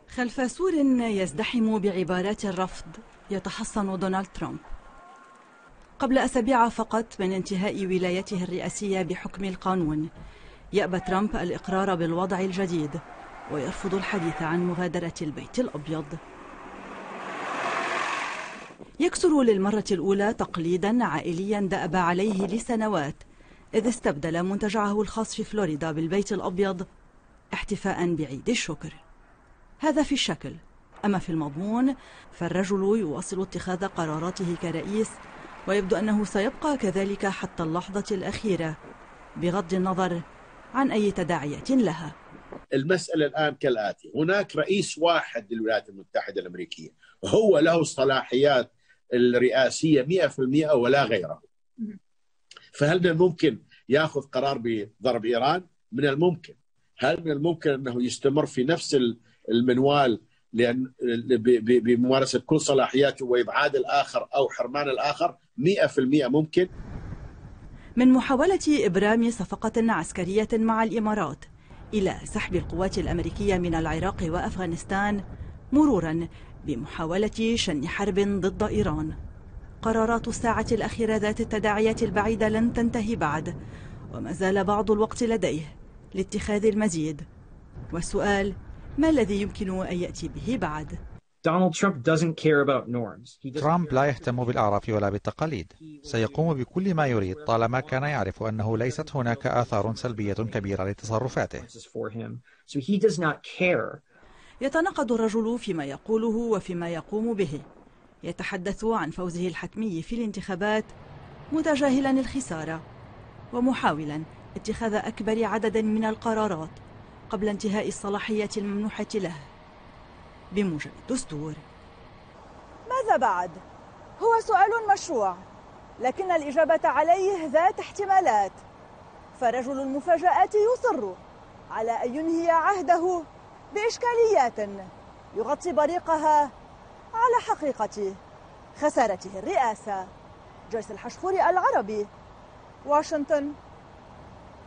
خلف سور يزدحم بعبارات الرفض يتحصن دونالد ترامب. قبل أسابيع فقط من انتهاء ولايته الرئاسية بحكم القانون، يأبى ترامب الإقرار بالوضع الجديد ويرفض الحديث عن مغادرة البيت الأبيض. يكسر للمرة الأولى تقليدا عائليا دأب عليه لسنوات، إذ استبدل منتجعه الخاص في فلوريدا بالبيت الأبيض احتفاء بعيد الشكر. هذا في الشكل، أما في المضمون فالرجل يواصل اتخاذ قراراته كرئيس، ويبدو أنه سيبقى كذلك حتى اللحظة الأخيرة بغض النظر عن أي تداعيات لها. المسألة الآن كالآتي: هناك رئيس واحد للولايات المتحدة الأمريكية، هو له الصلاحيات الرئاسية 100% ولا غيره. فهل من الممكن يأخذ قرار بضرب إيران؟ من الممكن. هل من الممكن أنه يستمر في نفس المنوال بممارسة كل صلاحياته وإبعاد الآخر أو حرمان الآخر؟ 100% ممكن. من محاولة إبرام صفقة عسكرية مع الإمارات إلى سحب القوات الأمريكية من العراق وأفغانستان، مرورا بمحاولة شن حرب ضد إيران، قرارات الساعة الأخيرة ذات التداعيات البعيدة لن تنتهي بعد، وما زال بعض الوقت لديه لاتخاذ المزيد. والسؤال: ما الذي يمكن أن يأتي به بعد؟ ترامب لا يهتم بالأعراف ولا بالتقاليد، سيقوم بكل ما يريد طالما كان يعرف أنه ليست هناك آثار سلبية كبيرة لتصرفاته. يتناقض الرجل فيما يقوله وفيما يقوم به. يتحدث عن فوزه الحتمي في الانتخابات متجاهلا الخسارة، ومحاولا اتخاذ أكبر عدد من القرارات قبل انتهاء الصلاحية الممنوحة له بموجب الدستور. ماذا بعد؟ هو سؤال مشروع، لكن الإجابة عليه ذات احتمالات. فرجل المفاجآت يصر على أن ينهي عهده بإشكاليات يغطي بريقها على حقيقة خسارته الرئاسة. جيس الحشفوري، العربي، واشنطن.